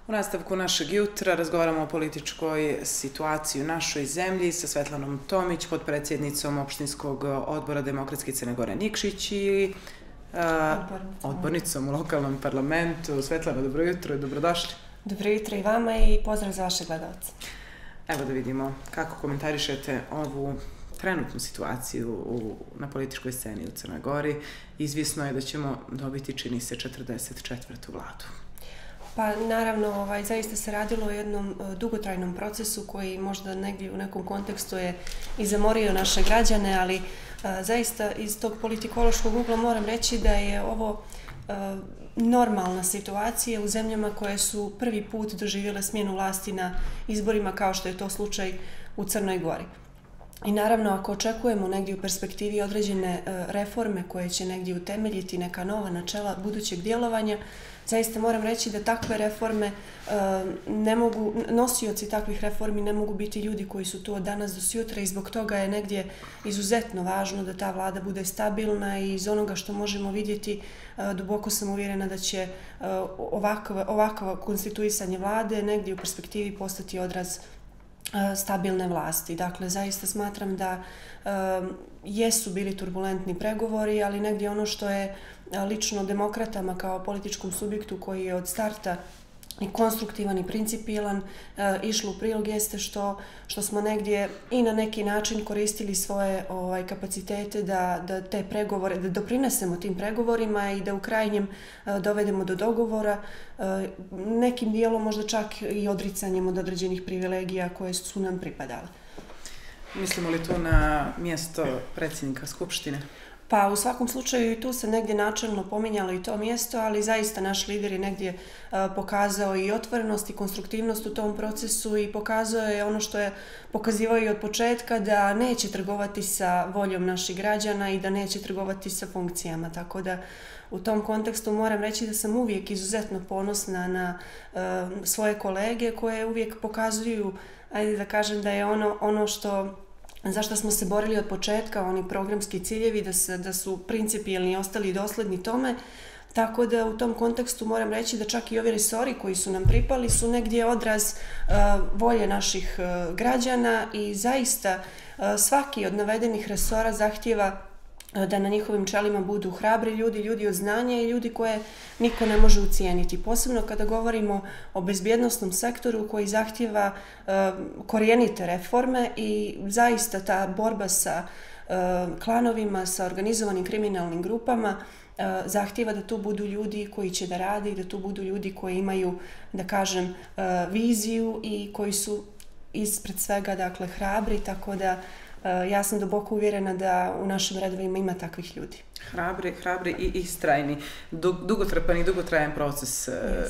U nastavku našeg jutra razgovaramo o političkoj situaciji u našoj zemlji sa Svetlanom Tomić, potpredsjednicom opštinskog odbora Demokratske Crne Gore Nikšić i odbornicom u lokalnom parlamentu. Svetlana, dobro jutro i dobrodošli. Dobro jutro i vama i pozdrav za vaše gledalce. Evo da vidimo kako komentarišete ovu trenutnu situaciju na političkoj sceni u Crnoj Gori. Izvjesno je da ćemo dobiti, čini se, 44. vladu. Pa naravno, zaista se radilo o jednom dugotrajnom procesu koji možda negdje u nekom kontekstu je i zamorio naše građane, ali zaista iz tog politikološkog ugla moram reći da je ovo normalna situacija u zemljama koje su prvi put doživjele smjenu vlasti na izborima kao što je to slučaj u Crnoj Gori. I naravno, ako očekujemo negdje u perspektivi određene reforme koje će negdje utemeljiti neka nova načela budućeg djelovanja, zaista moram reći da takve reforme nosioci takvih reformi ne mogu biti ljudi koji su tu od danas do sutra i zbog toga je negdje izuzetno važno da ta vlada bude stabilna i iz onoga što možemo vidjeti duboko sam uvjerena da će ovakvo konstituisanje vlade negdje u perspektivi postati odraz stabilne vlasti. Dakle, zaista smatram da jesu bili turbulentni pregovori, ali negdje ono što je lično demokratama kao političkom subjektu koji je od starta i konstruktivan i principijelan išlo u prilog jeste što smo negdje i na neki način koristili svoje kapacitete da te pregovore, da doprinesemo tim pregovorima i da u krajnjem dovedemo do dogovora, nekim dijelom možda čak i odricanjem od određenih privilegija koje su nam pripadale. Mislimo li tu na mjesto predsjednika Skupštine? Pa u svakom slučaju i tu se negdje načelno pominjalo i to mjesto, ali zaista naš lider je negdje pokazao i otvorenost i konstruktivnost u tom procesu i pokazao je ono što je pokazivao i od početka da neće trgovati sa voljom naših građana i da neće trgovati sa funkcijama. Tako da u tom kontekstu moram reći da sam uvijek izuzetno ponosna na svoje kolege koje uvijek pokazuju, ajde da kažem da je ono što zašto smo se borili od početka, oni programski ciljevi, da su principijelni i ostali dosljedni tome. Tako da u tom kontekstu moram reći da čak i ovi resori koji su nam pripali su negdje odraz volje naših građana i zaista svaki od navedenih resora zahtijeva da na njihovim čelima budu hrabri ljudi, ljudi od znanja i ljudi koje niko ne može ucijeniti. Posebno kada govorimo o bezbjednosnom sektoru koji zahtijeva korijenite reforme i zaista ta borba sa klanovima, sa organizovanim kriminalnim grupama zahtijeva da tu budu ljudi koji će da rade i da tu budu ljudi koji imaju, da kažem, viziju i koji su ispred svega, dakle, hrabri, tako da ja sam duboko uvjerena da u našim redovima ima takvih ljudi. Hrabri i istrajni. Dugotrpan i dugotrajan proces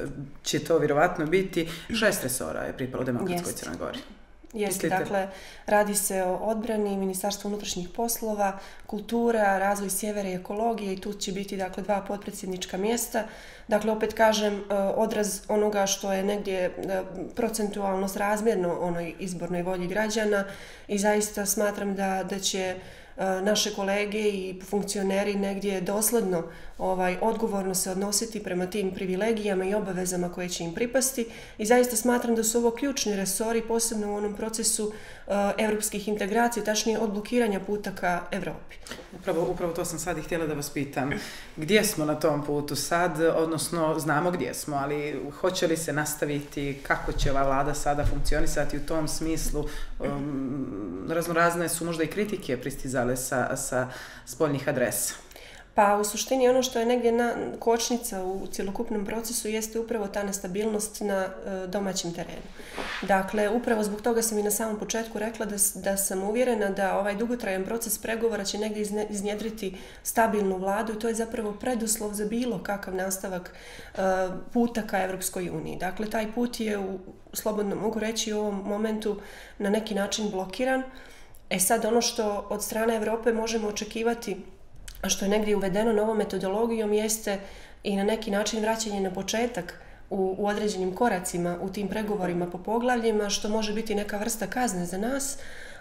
će to vjerovatno biti. 6 resora je pripalo Demokratskoj Crnoj Gori. Jeste, dakle, radi se o odbrani, Ministarstvo unutrašnjih poslova, kultura, razvoj sjevera i ekologije i tu će biti, dakle, 2 potpredsjednička mjesta. Dakle, opet kažem, odraz onoga što je negdje procentualno srazmjerno onoj izbornoj volji građana i zaista smatram da će naše kolege i funkcioneri negdje dosledno odgovorno se odnositi prema tim privilegijama i obavezama koje će im pripasti i zaista smatram da su ovo ključni resori, posebno u onom procesu evropskih integracija, tačnije odblokiranja puta ka Evropi. Upravo to sam sad i htjela da vas pitam. Gdje smo na tom putu sad, odnosno znamo gdje smo, ali hoće li se nastaviti, kako će ova vlada sada funkcionisati u tom smislu? Raznorazne su možda i kritike pristizale sa spoljnih adresa. Pa u suštini ono što je negdje kočnica u cjelokupnom procesu jeste upravo ta nestabilnost na domaćem terenu. Dakle, upravo zbog toga sam i na samom početku rekla da sam uvjerena da ovaj dugotrajan proces pregovora će negdje iznjedriti stabilnu vladu i to je zapravo preduslov za bilo kakav nastavak puta ka Evropskoj uniji. Dakle, taj put je, slobodno mogu reći, u ovom momentu na neki način blokiran. Sad ono što od strane Evrope možemo očekivati, a što je negdje uvedeno novom metodologijom, jeste i na neki način vraćanje na početak u određenim koracima u tim pregovorima po poglavljima, što može biti neka vrsta kazne za nas,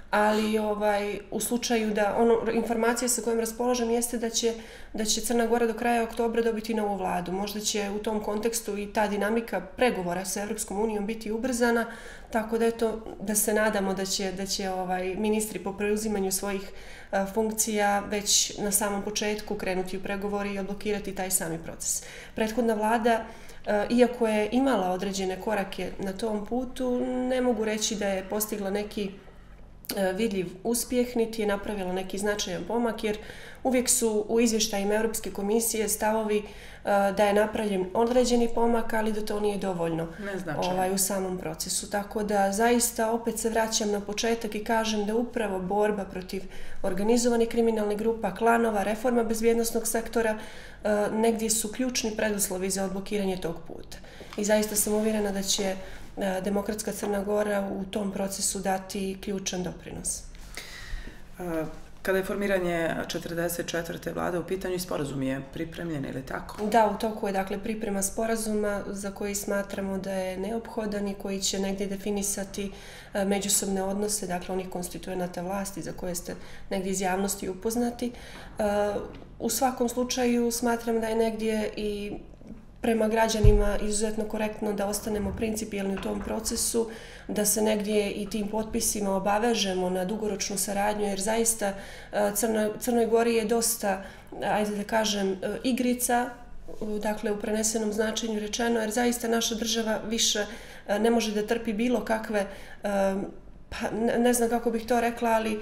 ali u slučaju da informacija sa kojom raspolažem jeste da će Crna Gora do kraja oktobra dobiti novu vladu. Možda će u tom kontekstu i ta dinamika pregovora sa Evropskom unijom biti ubrzana, tako da da se nadamo da će ministri po preuzimanju svojih funkcija već na samom početku krenuti u pregovori i odblokirati taj sami proces. Prethodna vlada, iako je imala određene korake na tom putu, ne mogu reći da je postigla neki vidljiv uspjeh, niti je napravila neki značajan pomak, jer uvijek su u izvještajima Europske komisije stavovi da je napravljen određeni pomak, ali da to nije dovoljno u samom procesu. Tako da zaista opet se vraćam na početak i kažem da upravo borba protiv organizovanih kriminalnih grupa, klanova, reforma bezbjednosnog sektora negdje su ključni preduslovi za odblokiranje tog puta. I zaista sam uvjerena da će Demokratska Crna Gora u tom procesu dati ključan doprinos. Kada je formiranje 44. vlade u pitanju i sporazum je pripremljen ili tako? Da, u toku je priprema sporazuma za koji smatramo da je neophodan i koji će negdje definisati međusobne odnose, dakle onih konstituenata vlasti za koje ste negdje iz javnosti upoznati. U svakom slučaju smatram da je negdje i prema građanima izuzetno korektno da ostanemo principijelni u tom procesu, da se negdje i tim potpisima obavežemo na dugoročnu saradnju, jer zaista Crnoj Gori je dosta, ajde da kažem, igrica, dakle u prenesenom značenju rečeno, jer zaista naša država više ne može da trpi bilo kakve, pa ne znam kako bih to rekla, ali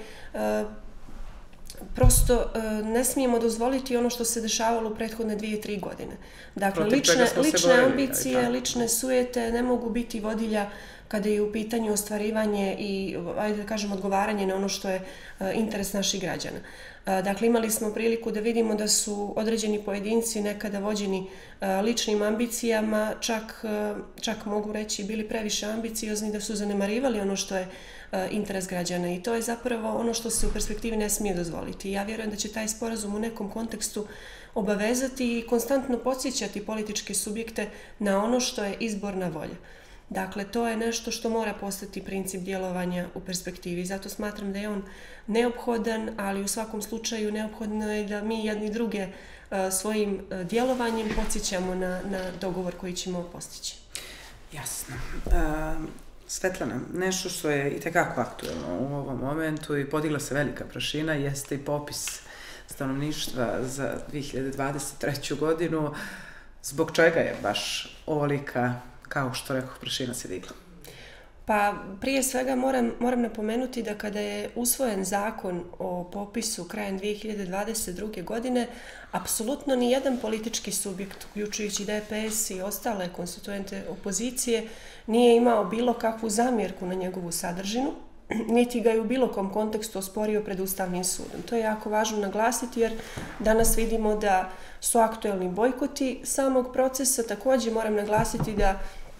prosto ne smijemo dozvoliti ono što se dešavalo u prethodne 2-3 godine. Dakle, lične ambicije, lične sujete ne mogu biti vodilja kada je u pitanju ostvarivanje i, ajde da kažem, odgovaranje na ono što je interes naših građana. Dakle, imali smo priliku da vidimo da su određeni pojedinci nekada vođeni ličnim ambicijama, čak mogu reći bili previše ambiciozni, da su zanemarivali ono što je interes građana, i to je zapravo ono što se u perspektivi ne smije dozvoliti. Ja vjerujem da će taj sporazum u nekom kontekstu obavezati i konstantno podsjećati političke subjekte na ono što je izborna volja. Dakle, to je nešto što mora postati princip djelovanja u perspektivi. Zato smatram da je on neophodan, ali u svakom slučaju neophodno je da mi jedni druge svojim djelovanjem podsjećamo na dogovor koji ćemo postići. Jasno. Svetlana, nešto što je itekako aktuelno u ovom momentu i podigla se velika prašina jeste i popis stanovništva za 2023. godinu. Zbog čega je baš ovolika, kao što rekoh, prašina se digla? Pa prije svega moram napomenuti da kada je usvojen zakon o popisu krajem 2022. godine, apsolutno ni jedan politički subjekt, uključujući DPS i ostale konstituente opozicije, nije imao bilo kakvu zamjerku na njegovu sadržinu, niti ga je u bilo kom kontekstu osporio pred Ustavnim sudom. To je jako važno naglasiti, jer danas vidimo da su aktuelni bojkoti samog procesa. Također moram naglasiti da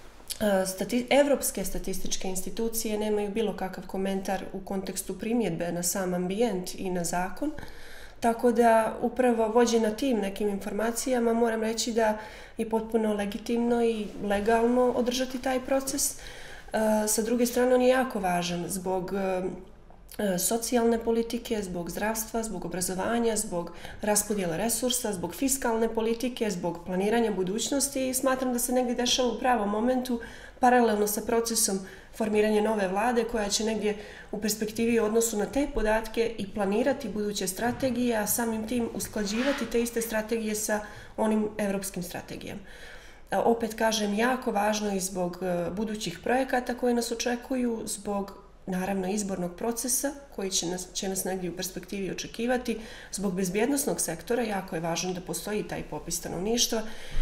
evropske statističke institucije nemaju bilo kakav komentar u kontekstu primjedbe na sam ambijent i na zakon. Tako da upravo vođena tim nekim informacijama moram reći da je potpuno legitimno i legalno održati taj proces. Sa druge strane, on je jako važan zbog socijalne politike, zbog zdravstva, zbog obrazovanja, zbog raspodjela resursa, zbog fiskalne politike, zbog planiranja budućnosti, i smatram da se negdje dešava u pravom momentu paralelno sa procesom formiranja nove vlade koja će negdje u perspektivi u odnosu na te podatke i planirati buduće strategije, a samim tim usklađivati te iste strategije sa onim evropskim strategijama. Opet kažem, jako važno i zbog budućih projekata koji nas očekuju, zbog naravno izbornog procesa koji će nas negdje u perspektivi očekivati, zbog bezbjednosnog sektora. Jako je važno da postoji taj popis stanovništva.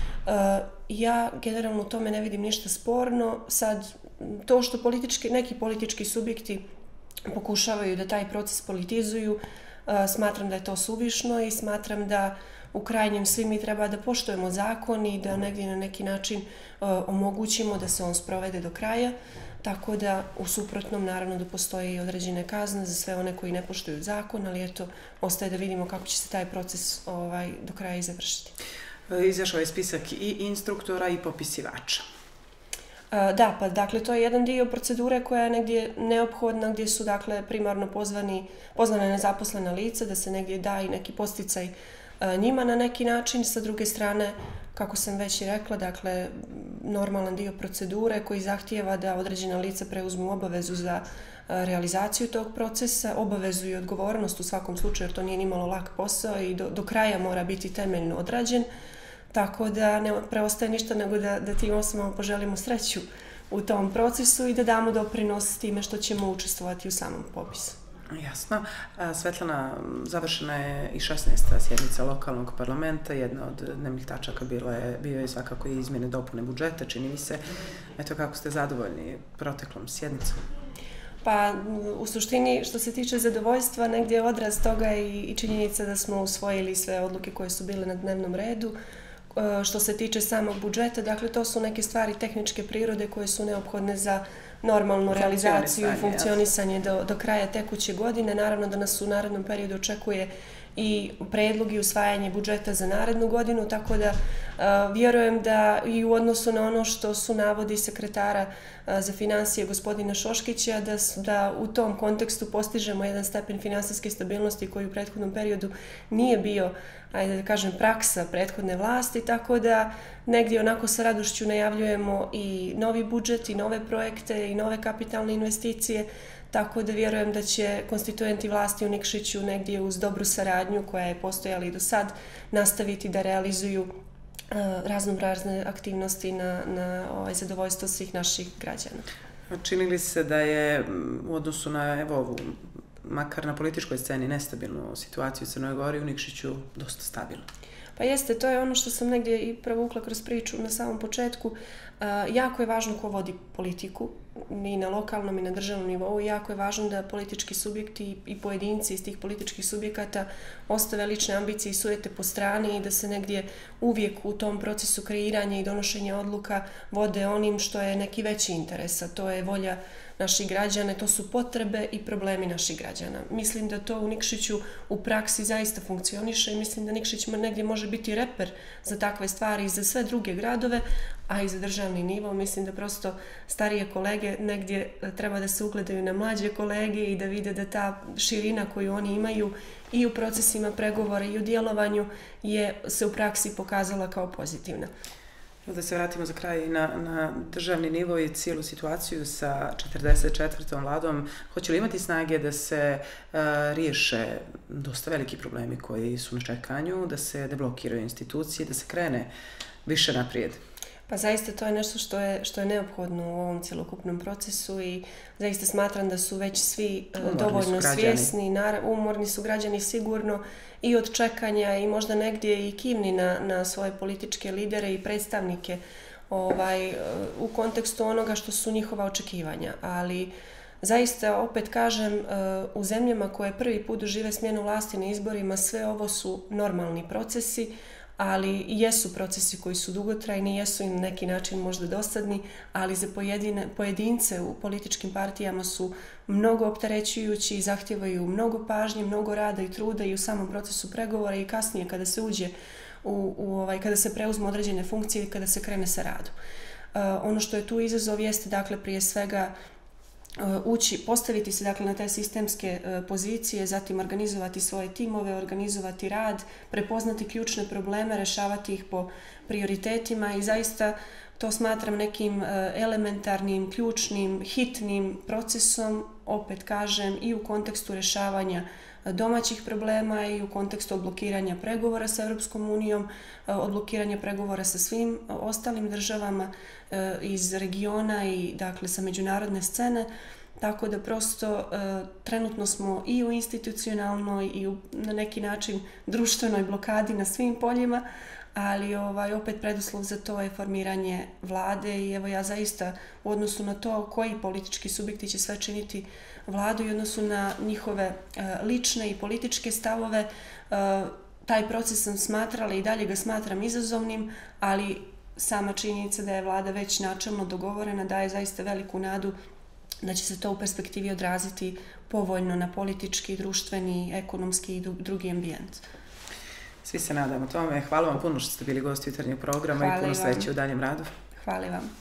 Ja generalno u tome ne vidim ništa sporno. Sad, to što neki politički subjekti pokušavaju da taj proces politizuju, smatram da je to suvišno i smatram da u krajnjem svi mi treba da poštujemo zakon i da negdje na neki način omogućimo da se on sprovede do kraja, tako da u suprotnom naravno da postoje i određene kazne za sve one koji ne poštuju zakon, ali eto, ostaje da vidimo kako će se taj proces do kraja i završiti. Izašao je spisak i instruktora i popisivača. Da, pa dakle to je jedan dio procedure koja je negdje neophodna, gdje su dakle primarno pozvana nezaposlena lica, da se negdje da i neki podsticaj njima na neki način. Sa druge strane, kako sam već i rekla, dakle normalan dio procedure koji zahtijeva da određena lica preuzmu obavezu za realizaciju tog procesa, obavezu i odgovornost u svakom slučaju, jer to nije nimalo lak posao i do kraja mora biti temeljno odrađen. Tako da ne preostaje ništa nego da tim osobama poželimo sreću u tom procesu i da damo doprinos s time što ćemo učestvovati u samom popisu. Jasno. Svetlana, završena je i 16. sjednica lokalnog parlamenta. Jedna od dnevnih tačaka bio je svakako i izmjene dopune budžeta, čini mi se. Eto, kako ste zadovoljni proteklom sjednicom? Pa, u suštini, što se tiče zadovoljstva, negdje je odraz toga i činjenica da smo usvojili sve odluke koje su bile na dnevnom redu. Što se tiče samog budžeta, dakle, to su neke stvari tehničke prirode koje su neophodne za normalnu realizaciju i funkcionisanje do kraja tekuće godine. Naravno da nas u narednom periodu očekuje i predlog i usvajanje budžeta za narednu godinu, tako da vjerujem da i u odnosu na ono što su navodi sekretara za financije gospodina Šoškića, da u tom kontekstu postižemo jedan stepen finansijske stabilnosti koji u prethodnom periodu nije bio, ajde da kažem, praksa prethodne vlasti, tako da negdje onako sa radošću najavljujemo i novi budžet i nove projekte i nove kapitalne investicije, tako da vjerujem da će konstituenti vlasti u Nikšiću negdje uz dobru saradnju koja je postojala i do sad nastaviti da realizuju raznorazne aktivnosti na zadovoljstvo svih naših građana. Čini li se da je u odnosu na ovu, makar na političkoj sceni, nestabilnu situaciju u Crnoj Gori, u Nikšiću dosta stabilno? Pa jeste, to je ono što sam negdje i provukla kroz priču na samom početku. Jako je važno ko vodi politiku, i na lokalnom i na državnom nivou. Jako je važno da politički subjekti i pojedinci iz tih političkih subjekata ostave lične ambicije i sujete po strani i da se negdje uvijek u tom procesu kreiranja i donošenja odluka vode onim što je neki veći interes, a to je volja naših građana, to su potrebe i problemi naših građana. Mislim da to u Nikšiću u praksi zaista funkcioniše i mislim da Nikšić negdje može biti reper za takve stvari i za sve druge gradove, a i za državni nivo. Mislim da prosto starije kolege negdje treba da se ugledaju na mlađe kolege i da vide da ta širina koju oni imaju i u procesima pregovora i u djelovanju se u praksi pokazala kao pozitivna. Da se vratimo za kraj na državni nivo i cijelu situaciju sa 44. vladom. Hoće li imati snage da se riješe dosta veliki problemi koji su na čekanju, da se deblokiraju institucije, da se krene više naprijed? Pa zaista to je nešto što je neophodno u ovom cjelokupnom procesu i zaista smatram da su već svi dovoljno svjesni. Umorni su građani sigurno i od čekanja i možda negdje i kivni na svoje političke lidere i predstavnike u kontekstu onoga što su njihova očekivanja. Ali zaista, opet kažem, u zemljama koje prvi put dožive smjenu vlasti na izborima, sve ovo su normalni procesi, ali jesu procesi koji su dugotrajni, jesu i na neki način možda dosadni, ali za pojedince u političkim partijama su mnogo opterećujući i zahtijevaju mnogo pažnje, mnogo rada i truda i u samom procesu pregovora i kasnije kada se uđe kada se preuzmu određene funkcije i kada se krene sa radom. Ono što je tu izazov jeste, dakle, prije svega postaviti se, dakle, na te sistemske pozicije, zatim organizovati svoje timove, organizovati rad, prepoznati ključne probleme, rješavati ih po prioritetima i zaista to smatram nekim elementarnim, ključnim, hitnim procesom, opet kažem, i u kontekstu rješavanja domaćih problema i u kontekstu odblokiranja pregovora sa Europskom unijom, odblokiranja pregovora sa svim ostalim državama iz regiona i, dakle, sa međunarodne scene. Tako da prosto trenutno smo i u institucionalnoj i na neki način društvenoj blokadi na svim poljima, ali opet preduslov za to je formiranje vlade i evo ja zaista u odnosu na to koji politički subjekti će sve činiti vladu i u odnosu na njihove lične i političke stavove, taj proces sam smatrala i dalje ga smatram izazovnim, ali sama činjenica da je vlada već načelno dogovorena daje zaista veliku nadu da će se to u perspektivi odraziti povoljno na politički, društveni, ekonomski i drugi ambijent. Svi se nadamo tome. Hvala vam puno što ste bili gosti jutarnjeg programa i puno sreće u daljem radu. Hvala vam.